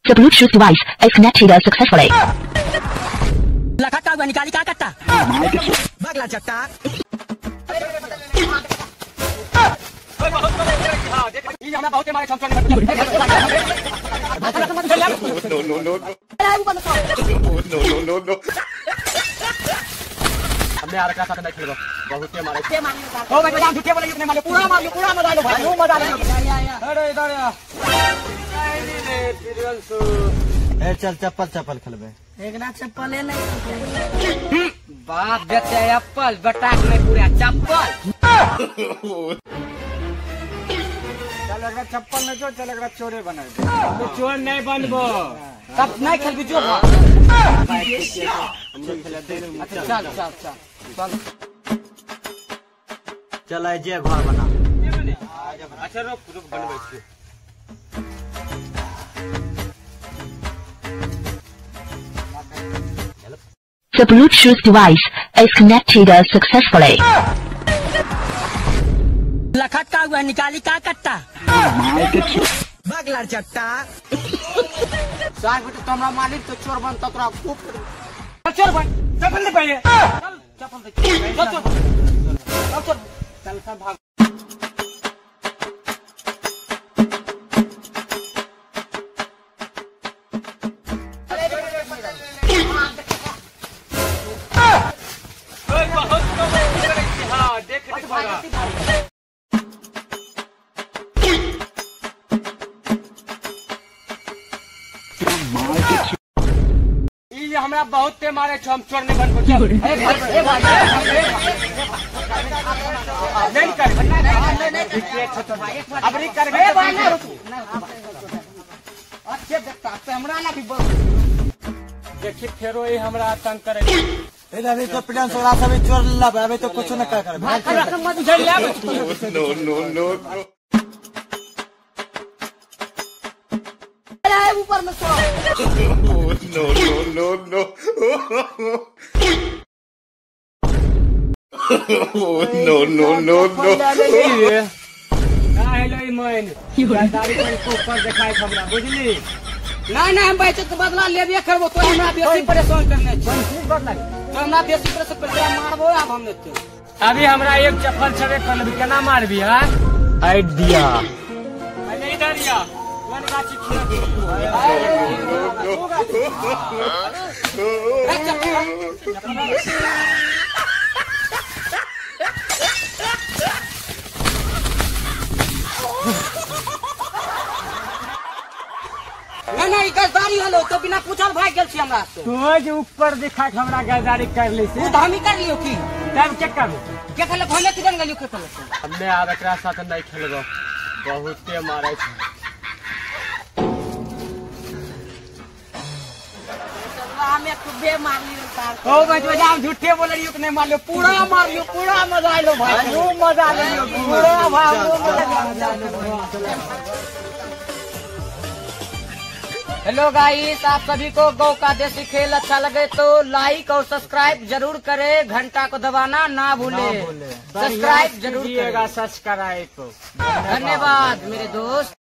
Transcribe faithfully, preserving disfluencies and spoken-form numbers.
The Bluetooth device is connected successfully. लखा हुआ निकाली क्या करता बगला चट्टा ये हमारा बहुत हमारे छमछम no no no no no no no हमने आ रखा साथ नहीं खेलो बहुत हमारे के मार ओ भाई जान झूठे बोले इतने मार पूरा मार पूरा मजा लो भाई मजा लो अरे इधर आ ए चल चप्पल चप्पल खेलबे एक ना चप्पल ले नहीं बाप बेटे एप्पल बटाक में पूरा चप्पल चल अगर चप्पल न जो चल अगर चोरे बना तो चोर नहीं बनबो तब नहीं खेल जो अच्छा चल चल चल चल जे घर बना अच्छा रुक रुक बनबै छी The Bluetooth device is connected successfully. लखा हुआ निकाली क्या करता बगला चट्टा सार बेटे तुम्हारा मालिक तो चोर बन तोरा खूब चोर बन चप्पल ले पहले चल चप्पल दे चल चल चल चल सब भाग ये हमरा बहुत ते मारे हम चोर नहीं बन को नहीं कर अब नहीं कर अच्छे देखता हमरा ना भी देखिए फेरो ये हमरा आतंक करे अभी तो पिटान सोरा सब चोर लब अभी तो कुछ न कर नो नो नो ऊपर में सो no no no no no no no hello Iman दादी को ऊपर दिखाई हमरा बुझली नहीं नहीं हम बचत के बदला लेबे करबो तो हमरा बेसी परेशान करने छै बदला तो हमरा बेसी परेशान कर मारबो अब हमने अभी हमरा एक चप्पल छबे कर लेबे केना मारबी हां आइडिया अरे इधर या वन गाची नहीं नहीं गजदारी हलो तो बिना पूछल भाग गेल छी हमरा से तो जे ऊपर दिखा के हमरा गजदारी कर ले से तो हमी कर लियो की तब के कर के खेले भले किदन गेलियो के खेले हमने आब एकरा साथ नहीं खेलबो बहुते मारै छै हमें खूबे मार लियो तार ओ भाई जो हम झूठे बोल रही हो कि नहीं मार लियो पूरा मार लियो पूरा मजा लो भाई वो मजा ले लियो पूरा भाई वो मजा ले हेलो गाइस आप सभी को गौ का देसी खेल अच्छा लगे तो लाइक और सब्सक्राइब जरूर करें घंटा को दबाना ना भूले सब्सक्राइब जरूर करिएगा सब्सक्राइब को धन्यवाद मेरे दोस्त।